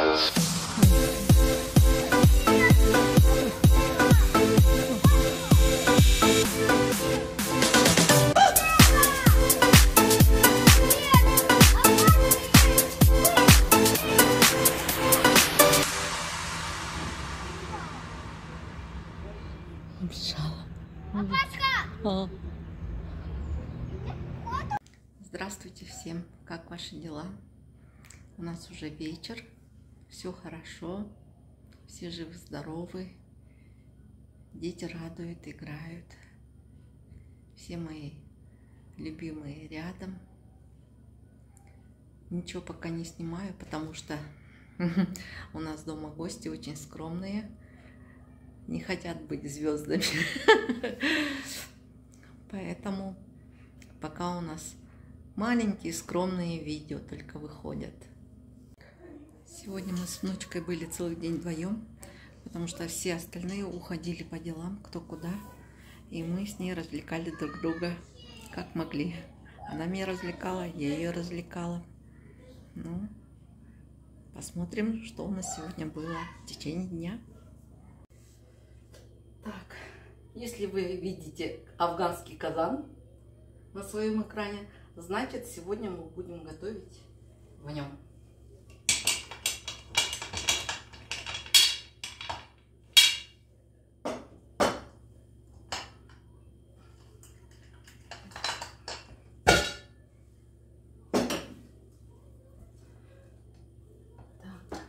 Здравствуйте всем! Как ваши дела? У нас уже вечер, все хорошо, все живы-здоровы, дети радуют, играют, все мои любимые рядом. Ничего пока не снимаю, потому что у нас дома гости очень скромные, не хотят быть звездами, поэтому пока у нас маленькие скромные видео только выходят. Сегодня мы с внучкой были целый день вдвоем, потому что все остальные уходили по делам, кто куда. И мы с ней развлекали друг друга как могли. Она меня развлекала, я ее развлекала. Ну, посмотрим, что у нас сегодня было в течение дня. Так, если вы видите афганский казан на своем экране, значит, сегодня мы будем готовить в нем. Так.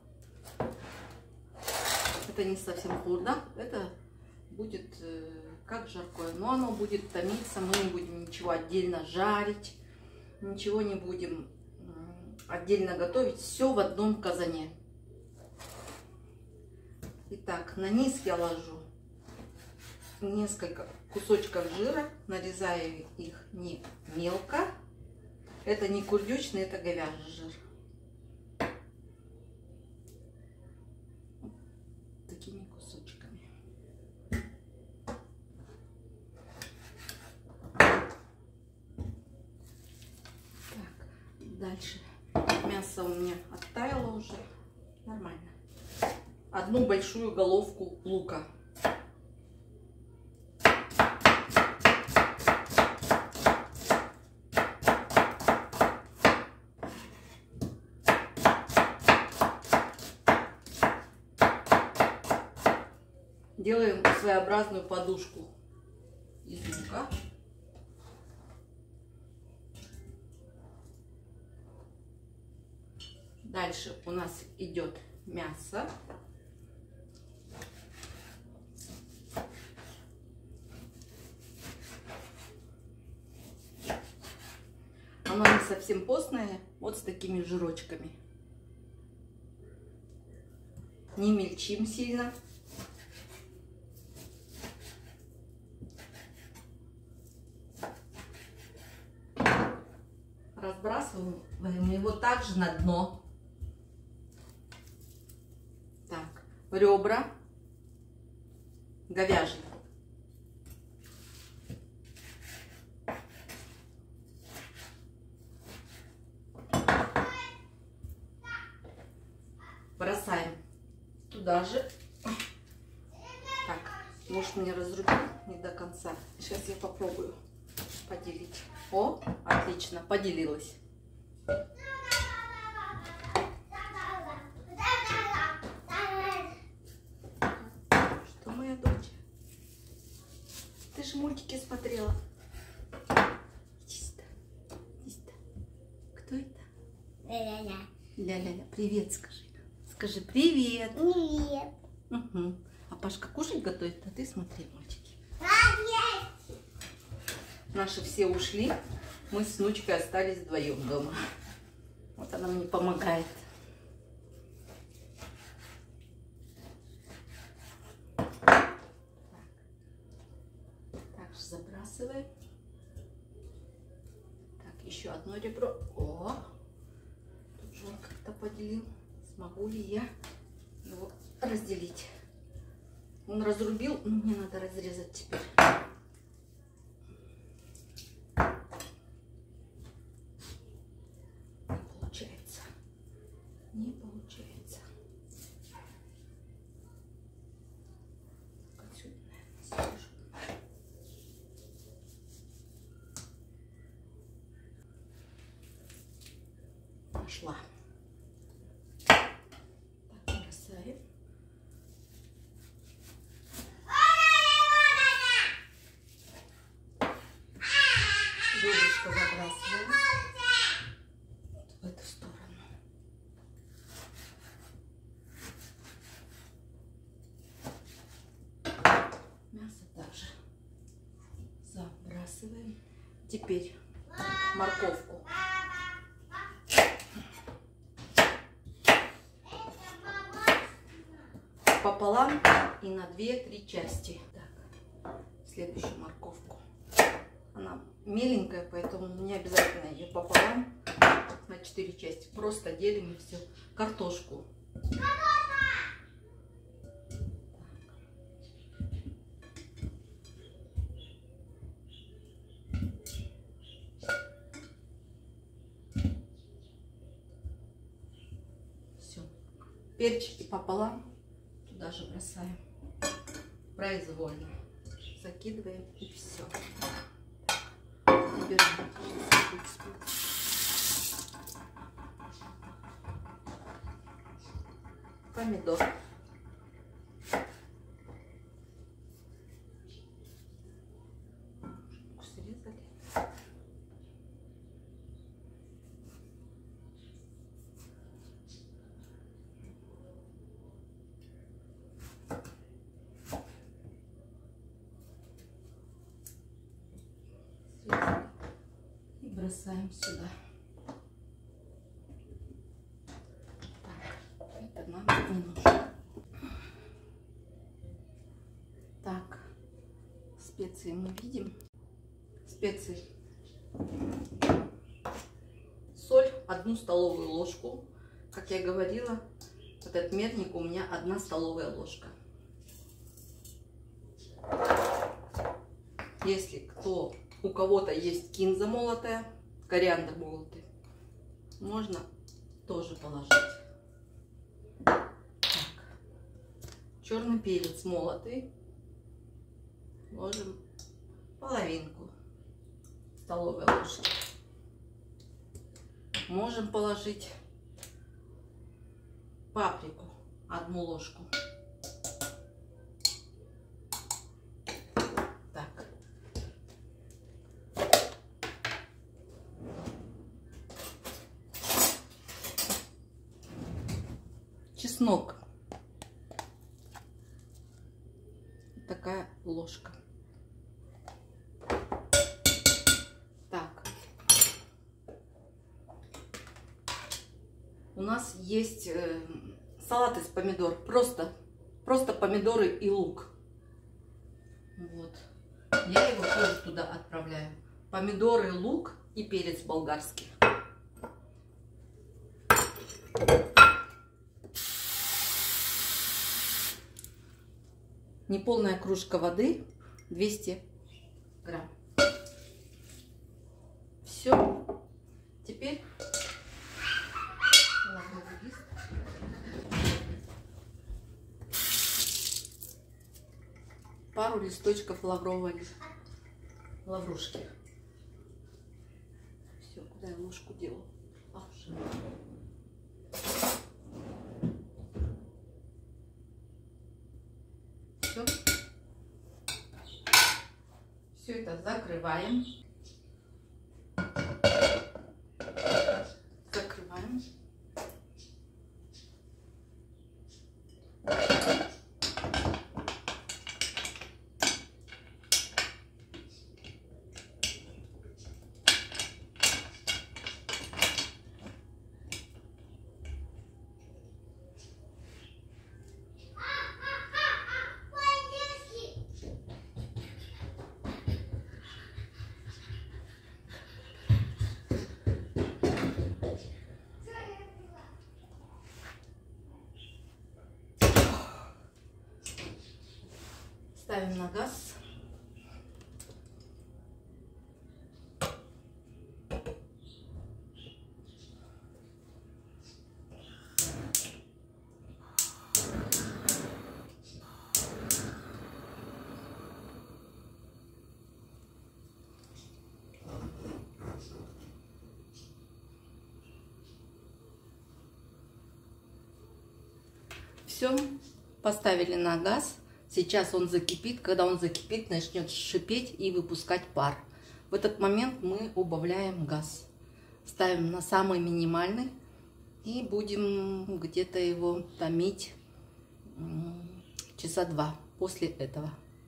Это не совсем хурда, это будет как жаркое, но оно будет томиться, мы не будем ничего отдельно жарить, ничего не будем отдельно готовить, все в одном казане. Итак, на низ я ложу несколько кусочков жира, нарезаю их не мелко, это не курдючный, это говяжий жир. Такими кусочками. Дальше мясо у меня оттаяло уже нормально. Одну большую головку лука. Делаем своеобразную подушку из лука. Дальше у нас идет мясо. Оно не совсем постное, вот с такими жирочками. Не мельчим сильно. Разбрасываем его также на дно. Так, ребра говяжьи. Бросаем туда же. Так, может, мне разрубить не до конца. Сейчас я попробую поделить. О, отлично, поделилась. Что, моя дочь? Ты же мультики смотрела. Иди сюда. Иди сюда. Кто это? Ля-ля-ля. Ля-ля-ля. Привет скажи. Скажи привет. Привет. Угу. А Пашка кушать готовит, а ты смотри мультики. Привет. Наши все ушли. Мы с внучкой остались вдвоем дома. Вот она мне помогает. Также забрасываем. Так, еще одно ребро. О, тут же он как-то поделил. Смогу ли я его разделить? Он разрубил, но мне надо разрезать теперь. Получается. Не получается. Отсюда, наверное, сложу. Пошла. Так, бросаем. Дудочку забрасываем в эту сторону. Мясо также забрасываем. Теперь морковку пополам и на 2-3 части. Так, следующую морковку. Она меленькая, поэтому не обязательно ее пополам на 4 части. Просто делим и все. Картошку. Все. Перчики пополам туда же бросаем. Произвольно. Закидываем и все. Убираем. Помидор. Срезали. И бросаем сюда. Так, это нам не нужно. Так, специи мы видим. Специи. Соль 1 столовую ложку. Как я говорила, этот мерник у меня 1 столовая ложка. Если у кого-то есть кинза молотая, кориандр молотый, можно тоже положить. Так. Черный перец молотый. Ложим половинку столовой ложки. Можем положить паприку 1 ложку. Так. Чеснок. Такая ложка. Так. У нас есть салат из помидор. Просто помидоры и лук. Вот. Я его тоже туда отправляю. Помидоры, лук и перец болгарский. Неполная кружка воды, 200 грамм. Все. Теперь лавровый лист. Пару листочков лаврушки. Все, куда я ложку делаю? Все. Все это закрываем. Закрываем. Ставим на газ. Все, поставили на газ. Сейчас он закипит. Когда он закипит, начнет шипеть и выпускать пар. В этот момент мы убавляем газ. Ставим на самый минимальный. И будем где-то его томить часа 2 после этого.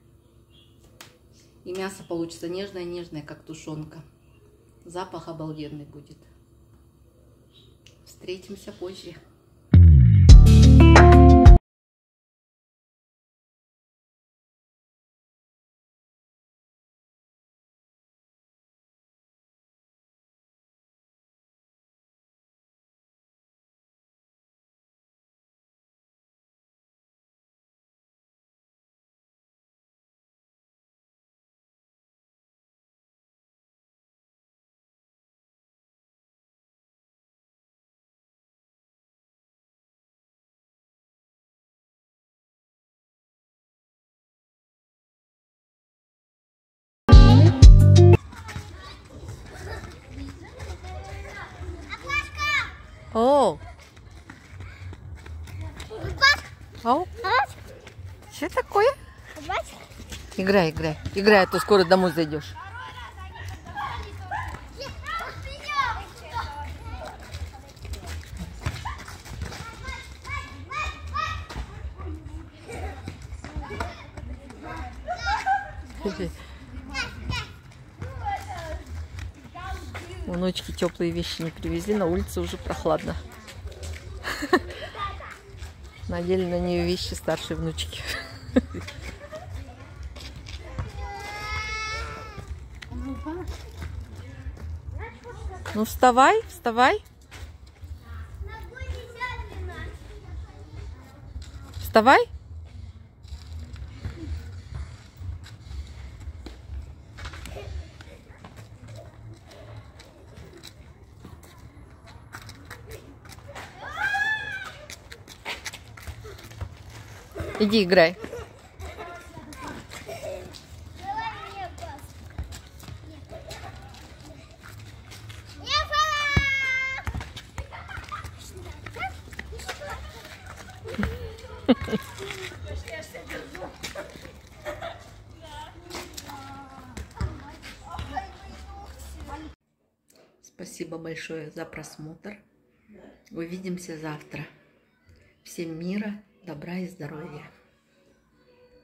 И мясо получится нежное-нежное, как тушенка. Запах обалденный будет. Встретимся позже. О! Ау! Что такое? Играй, играй. Играй, а то скоро домой зайдешь. Внучки теплые вещи не привезли, на улице уже прохладно. Надели на нее вещи старшей внучки. Ну вставай, вставай. Вставай. Иди играй. Спасибо большое за просмотр. Увидимся завтра. Всем мира, добра и здоровья.